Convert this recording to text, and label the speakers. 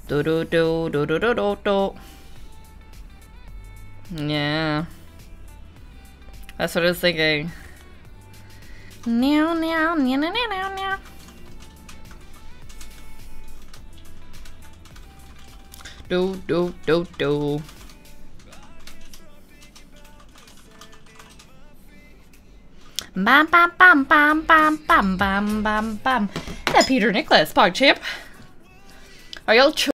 Speaker 1: Do do do do do do do do. Yeah. That's what I was thinking. Meow meow meow meow meow meow. Do do do do. Bam bam bam bam bam bam bam bam bam. That Peter Nicholas, PogChamp. Are y'all